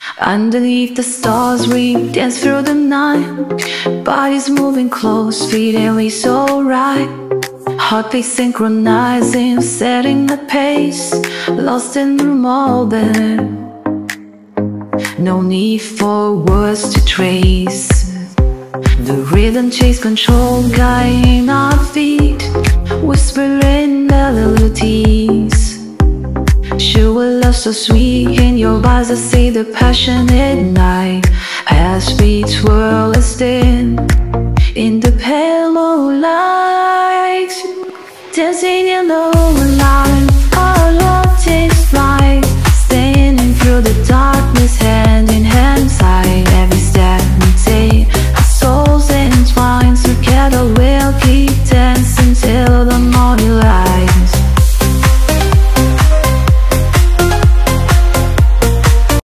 Underneath the stars we dance through the night. Bodies moving close, feeling so right. Heartbeats synchronizing, setting the pace. Lost in the moment, no need for words to trace. The rhythm chase control, guiding our feet. Whispering melodies. Show a love so sweet. In your eyes I see the passionate night. As we twirl and stand in the pale moonlight, dancing in the moonlight.